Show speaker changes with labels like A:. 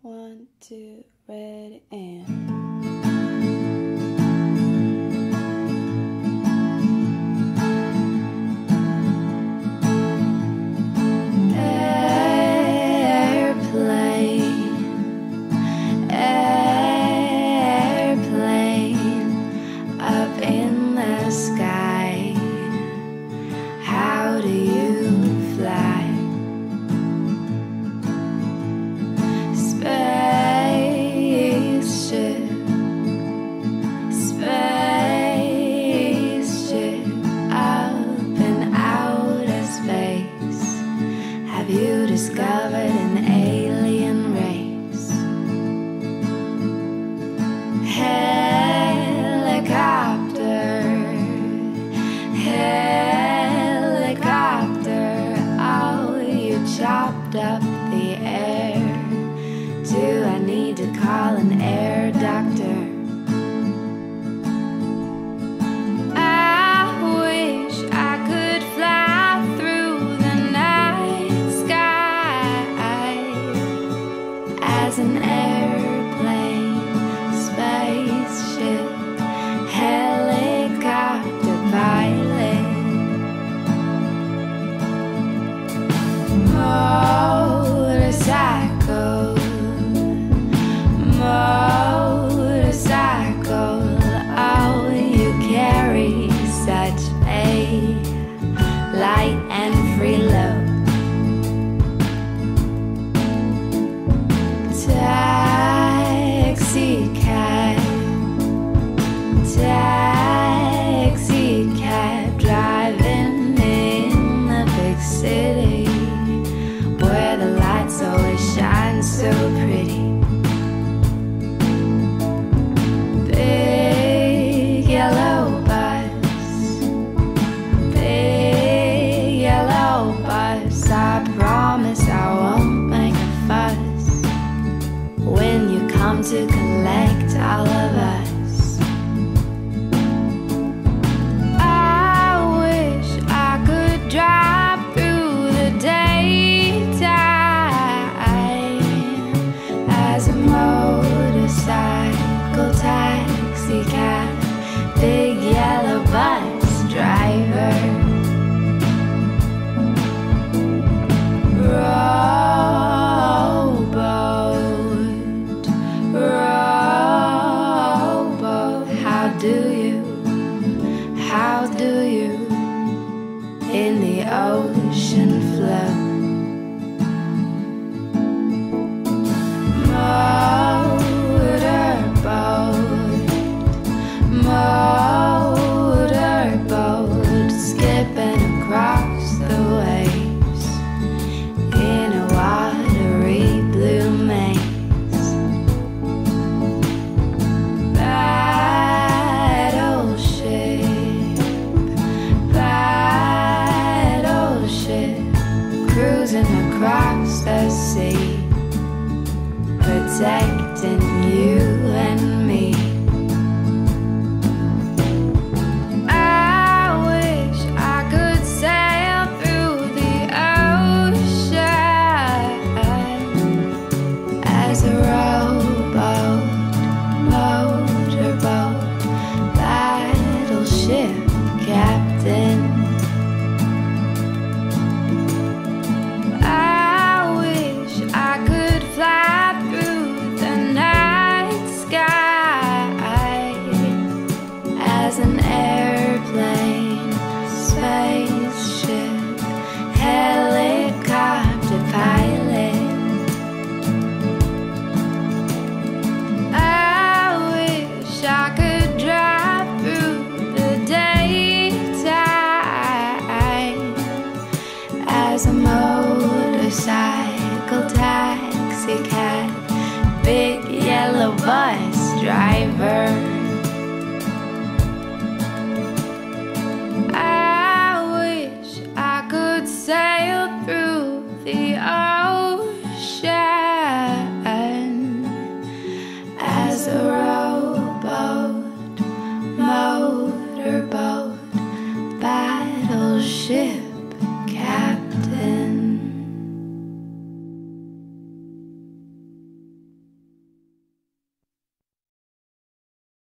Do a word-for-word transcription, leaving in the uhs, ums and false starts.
A: One, two, ready, and... You discovered an alien race. Helicopter, helicopter, oh, you chopped up the air. Do I need to call an air doctor? As an airplane, spaceship, helicopter pilot, motorcycle, motorcycle, oh, you carry such a light and free load. Taxi cab, taxi cab, driving in the big city where the lights always shine so pretty. Big yellow bus, big yellow bus, I promise I won't make a fuss when you come to collect all of us. I wish I could drive through the daytime as a motorcycle, taxi cab, big yellow bus driver. How do you in the ocean flow? Motorboat, motorboat, skipping across the waves in a watery blue maze. Cruising across the sea, protecting you and me. I wish I could sail through the ocean as a rowboat, motorboat, battleship captain. As an airplane, spaceship, helicopter pilot, I wish I could drive through the daytime as a motorcycle, taxi cab, big yellow bus driver. Sail through the